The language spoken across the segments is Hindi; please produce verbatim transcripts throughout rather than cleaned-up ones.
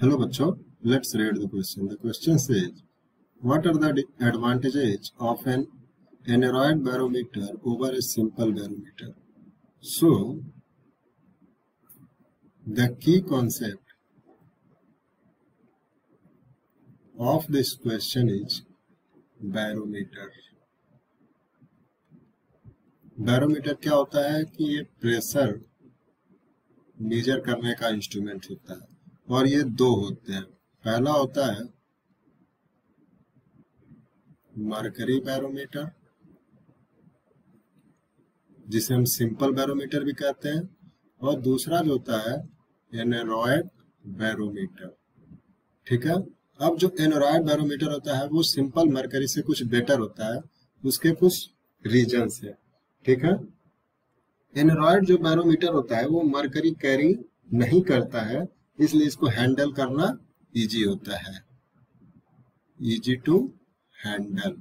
Hello बच्चों, let's read the question. The question says, what are the advantages of an aneroid barometer over a simple barometer? So, the key concept of this question is barometer. Barometer क्या होता है कि ये प्रेशर मेजर करने का इंस्ट्रूमेंट होता है और ये दो होते हैं. पहला होता है मरकरी बैरोमीटर जिसे हम सिंपल बैरोमीटर भी कहते हैं, और दूसरा जो होता है एनेरॉयड बैरोमीटर. ठीक है. अब जो एनेरॉयड बैरोमीटर होता है वो सिंपल मरकरी से कुछ बेटर होता है, उसके कुछ रीजंस है. ठीक है. एनेरॉयड जो बैरोमीटर होता है वो मरकरी कैरी नहीं करता है, इसलिए इसको हैंडल करना इजी होता है, इजी टू हैंडल.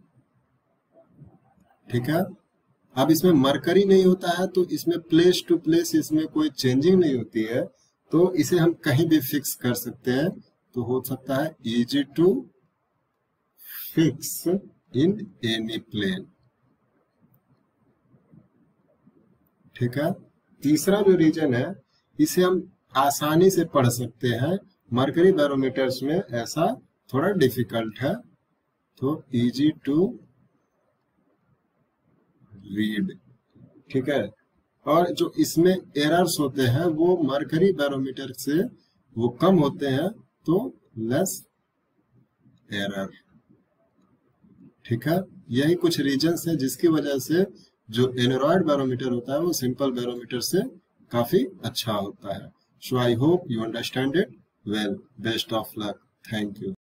ठीक है. अब इसमें मरकरी नहीं होता है तो इसमें प्लेस टू प्लेस इसमें कोई चेंजिंग नहीं होती है, तो इसे हम कहीं भी फिक्स कर सकते हैं. तो हो सकता है easy to fix in any plane. ठीक है. तीसरा जो रीजन है इसे हम आसानी से पढ़ सकते हैं, मरकरी बैरोमीटर्स में ऐसा थोड़ा डिफिकल्ट है, तो इजी टू रीड. ठीक है. और जो इसमें एरर्स होते हैं वो मरकरी बैरोमीटर से वो कम होते हैं, तो लेस एरर. ठीक है. यही कुछ रीजंस है जिसकी वजह से जो एनेरॉयड बैरोमीटर होता है वो सिंपल बैरोमीटर से काफी अच्छा होता है. So I hope you understand it well. Best of luck. Thank you.